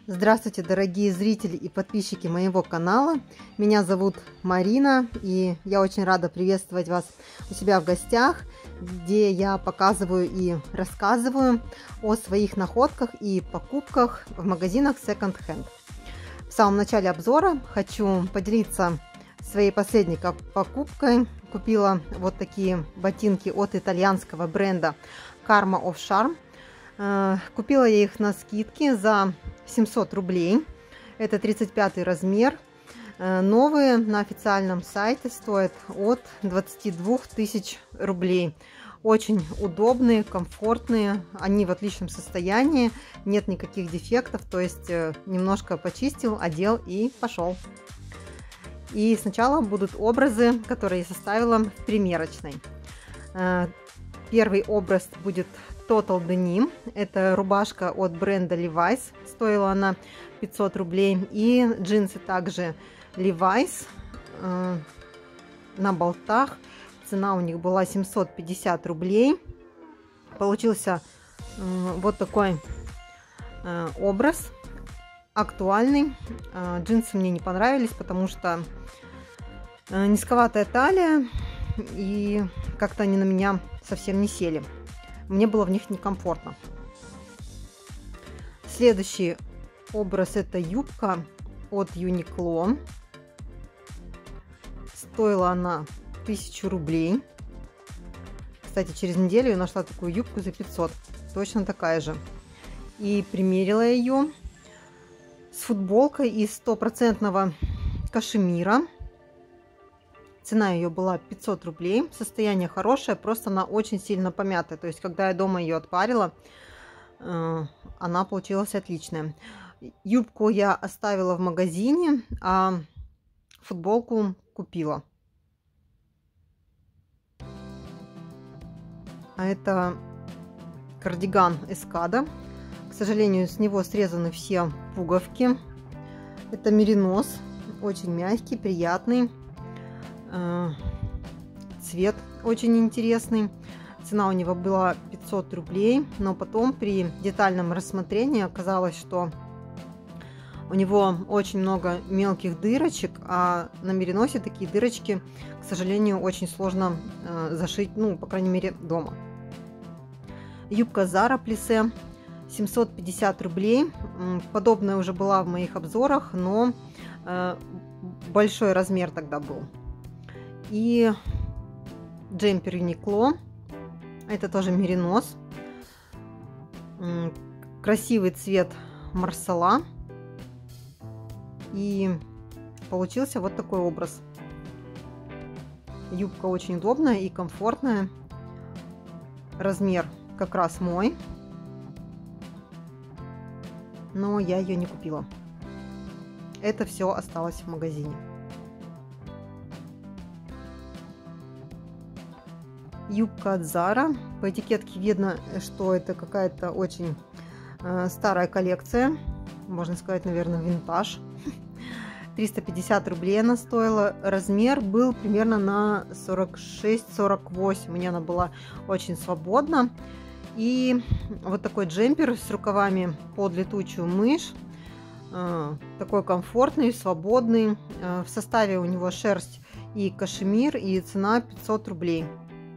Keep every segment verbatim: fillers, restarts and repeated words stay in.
Здравствуйте, дорогие зрители и подписчики моего канала. Меня зовут Марина, и я очень рада приветствовать вас у себя в гостях, где я показываю и рассказываю о своих находках и покупках в магазинах Second Hand. В самом начале обзора хочу поделиться своей последней покупкой. Купила вот такие ботинки от итальянского бренда Karma of Charm. Купила я их на скидке за семьсот рублей. Это тридцать пятый размер. Новые на официальном сайте стоят от двадцати двух тысяч рублей. Очень удобные, комфортные. Они в отличном состоянии. Нет никаких дефектов. То есть немножко почистил, одел и пошел. И сначала будут образы, которые я составила в примерочной. Первый образ будет Total Denim. Это рубашка от бренда Levi's. Стоила она пятьсот рублей. И джинсы также Levi's э, на болтах. Цена у них была семьсот пятьдесят рублей. Получился э, вот такой э, образ. Актуальный. Э, джинсы мне не понравились, потому что э, низковатая талия. И как-то они на меня совсем не сели. Мне было в них некомфортно. Следующий образ — это юбка от Uniqlo. Стоила она тысячу рублей. Кстати, через неделю я нашла такую юбку за пятьсот. Точно такая же. И примерила ее с футболкой из стопроцентного кашемира. Цена ее была пятьсот рублей. Состояние хорошее, просто она очень сильно помятая. То есть, когда я дома ее отпарила, она получилась отличная. Юбку я оставила в магазине, а футболку купила. А это кардиган Эскада. К сожалению, с него срезаны все пуговки. Это меринос. Очень мягкий, приятный. Цвет очень интересный. Цена у него была пятьсот рублей, но потом при детальном рассмотрении оказалось, что у него очень много мелких дырочек, а на мериносе такие дырочки, к сожалению, очень сложно зашить, ну, по крайней мере, дома. Юбка Zara плиссе, семьсот пятьдесят рублей. Подобная уже была в моих обзорах, но большой размер тогда был. И джемпер Uniqlo. Это тоже меринос. Красивый цвет марсала. И получился вот такой образ. Юбка очень удобная и комфортная. Размер как раз мой. Но я ее не купила. Это все осталось в магазине. Юбка от Zara. По этикетке видно, что это какая-то очень э, старая коллекция. Можно сказать, наверное, винтаж. триста пятьдесят рублей она стоила. Размер был примерно на сорок шесть сорок восемь. Мне она была очень свободна. И вот такой джемпер с рукавами под летучую мышь. Э, такой комфортный, свободный. Э, в составе у него шерсть и кашемир. И цена пятьсот рублей.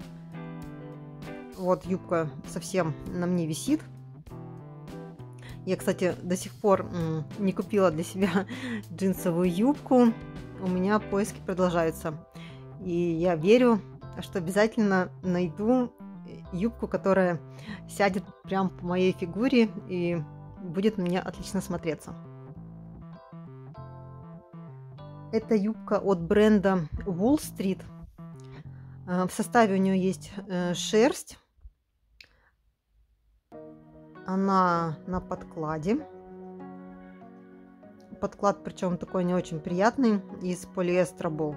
Вот юбка совсем на мне висит. Я, кстати, до сих пор не купила для себя джинсовую юбку. У меня поиски продолжаются. И я верю, что обязательно найду юбку, которая сядет прям по моей фигуре и будет на меня отлично смотреться. Это юбка от бренда Wall Street. В составе у нее есть шерсть. Она на подкладе. Подклад, причем такой не очень приятный, из полиэстера был.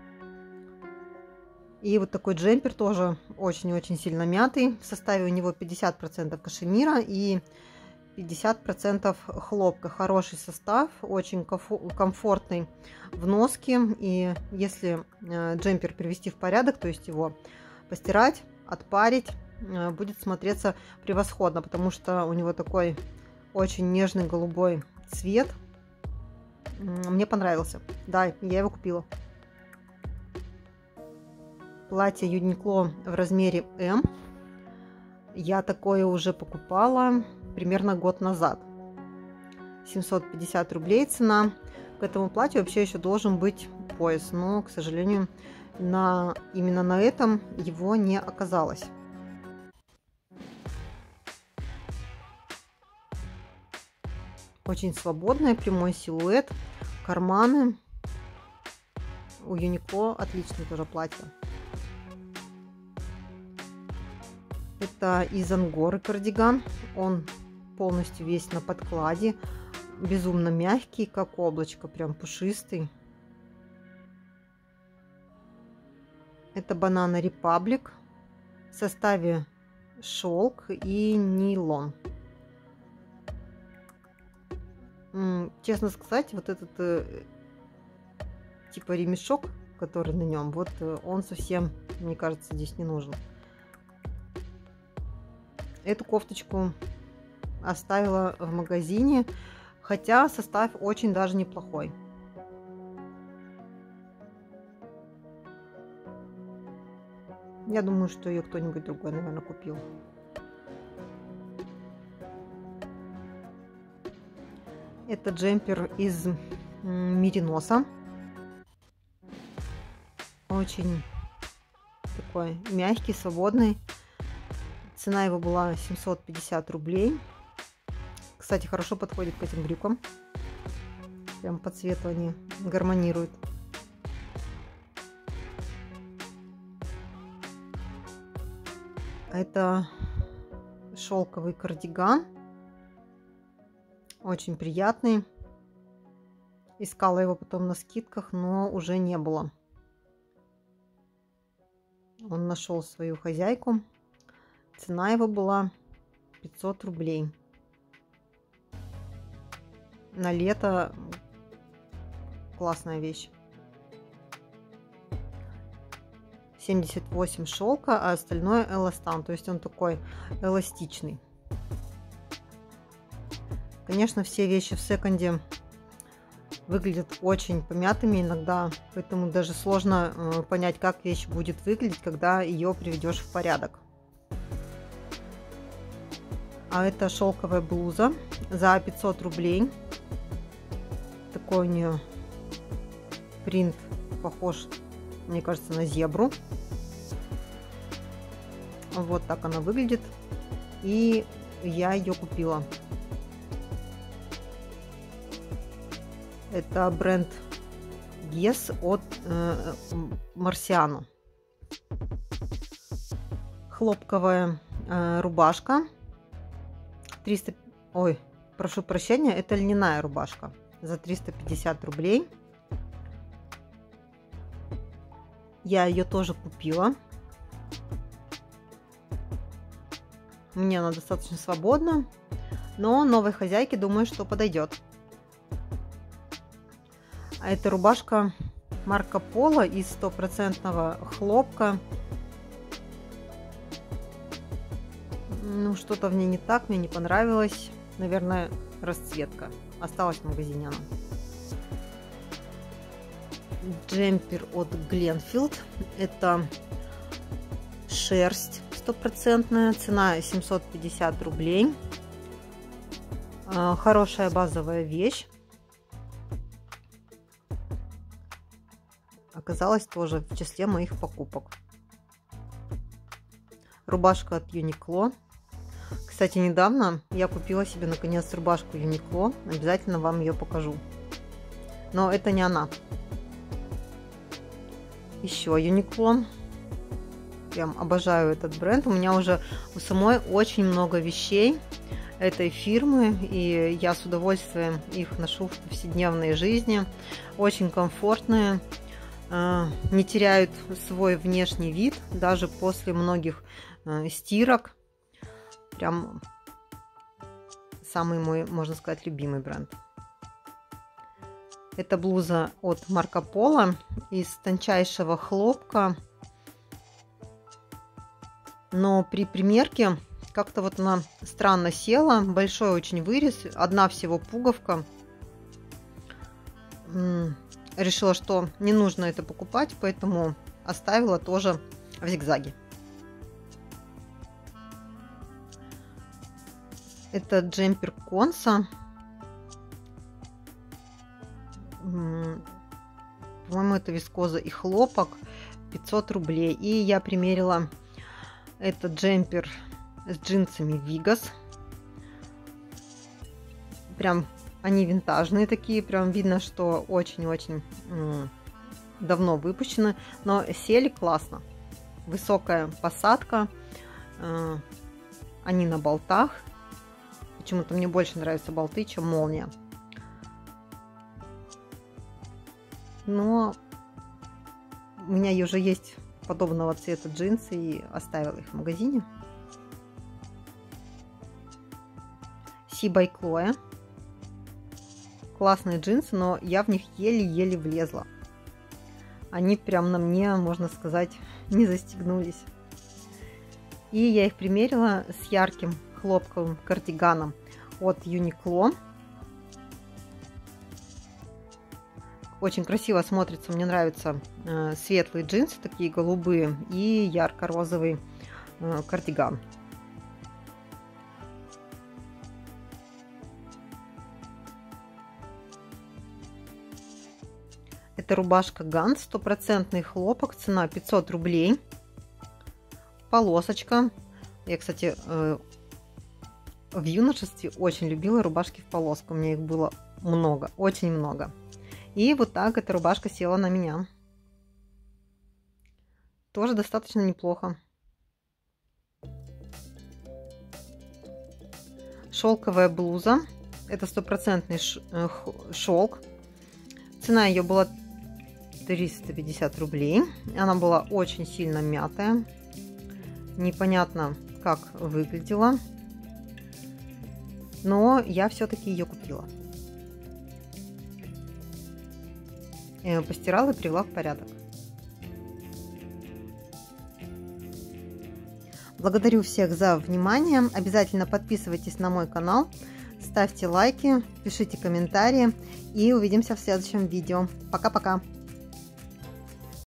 И вот такой джемпер тоже очень-очень сильно мятый. В составе у него пятьдесят процентов кашемира и пятьдесят процентов хлопка. Хороший состав, очень комфортный в носке. И если джемпер привести в порядок, то есть его постирать, отпарить, будет смотреться превосходно, потому что у него такой очень нежный голубой цвет. Мне понравился. Да, я его купила. Платье Uniqlo в размере эм. Я такое уже покупала примерно год назад. семьсот пятьдесят рублей цена. К этому платью вообще еще должен быть пояс, но, к сожалению, на, именно на этом его не оказалось. Очень свободный, прямой силуэт, карманы. У Uniqlo отличное тоже платье. Это из ангоры кардиган. Он полностью весь на подкладе. Безумно мягкий, как облачко, прям пушистый. Это Banana Republic в составе шелк и нейлон. Честно сказать, вот этот э, типа ремешок, который на нем, вот э, он совсем, мне кажется, здесь не нужен. Эту кофточку оставила в магазине, хотя состав очень даже неплохой. Я думаю, что ее кто-нибудь другой, наверное, купил. Это джемпер из мериноса. Очень такой мягкий, свободный. Цена его была семьсот пятьдесят рублей. Кстати, хорошо подходит к этим брюкам. Прям по цвету они гармонируют. Это шелковый кардиган. Очень приятный. Искала его потом на скидках, но уже не было. Он нашел свою хозяйку. Цена его была пятьсот рублей. На лето классная вещь. семьдесят восемь шелка, а остальное эластан. То есть он такой эластичный. Конечно, все вещи в секонде выглядят очень помятыми иногда, поэтому даже сложно э, понять, как вещь будет выглядеть, когда ее приведешь в порядок. А это шелковая блуза за пятьсот рублей. Такой у нее принт похож, мне кажется, на зебру. Вот так она выглядит. И я ее купила. Это бренд Guess от э, Marciano. Хлопковая э, рубашка. триста... Ой, прошу прощения, это льняная рубашка. За триста пятьдесят рублей. Я ее тоже купила. Мне она достаточно свободна. Но новой хозяйке, думаю, что подойдет. А это рубашка Марко Поло из стопроцентного хлопка. Ну, что-то в ней не так, мне не понравилось. Наверное, расцветка. Осталась в магазине она. Джемпер от Glenfield. Это шерсть стопроцентная. Цена семьсот пятьдесят рублей. Хорошая базовая вещь. Оказалась тоже в числе моих покупок. Рубашка от Uniqlo. Кстати, недавно я купила себе наконец рубашку Uniqlo. Обязательно вам ее покажу. Но это не она. Еще Uniqlo. Прям обожаю этот бренд. У меня уже у самой очень много вещей этой фирмы. И я с удовольствием их ношу в повседневной жизни. Очень комфортные. Не теряют свой внешний вид даже после многих стирок. Прям самый мой, можно сказать, любимый бренд. Это блуза от Марко Поло из тончайшего хлопка. Но при примерке Как-то вот она странно села, большой очень вырез, одна всего пуговка. Решила, что не нужно это покупать, поэтому оставила тоже в зигзаге. Это джемпер Конса. По-моему, это вискоза и хлопок, пятьсот рублей. И я примерила этот джемпер с джинсами Вигас. Прям они винтажные такие, прям видно, что очень-очень давно выпущены, но сели классно. Высокая посадка, они на болтах. Почему-то мне больше нравятся болты, чем молния. Но у меня уже есть подобного цвета джинсы и оставила их в магазине. Си бай Chloe. Классные джинсы, но я в них еле-еле влезла. Они прям на мне, можно сказать, не застегнулись. И я их примерила с ярким хлопковым кардиганом от Uniqlo. Очень красиво смотрится, мне нравятся э, светлые джинсы, такие голубые, и ярко-розовый э, кардиган. Это рубашка Ганс, стопроцентный хлопок, цена пятьсот рублей. Полосочка. Я, кстати, э, в юношестве очень любила рубашки в полоску. У меня их было много, очень много. И вот так эта рубашка села на меня. Тоже достаточно неплохо. Шелковая блуза. Это стопроцентный шелк. Цена ее была триста пятьдесят рублей. Она была очень сильно мятая. Непонятно, как выглядела. Но я все-таки ее купила. Я ее постирала и привела в порядок. Благодарю всех за внимание. Обязательно подписывайтесь на мой канал, ставьте лайки, пишите комментарии и увидимся в следующем видео. Пока-пока!